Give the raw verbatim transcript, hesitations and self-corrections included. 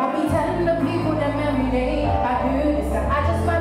I be telling the people them every day I do this and I just might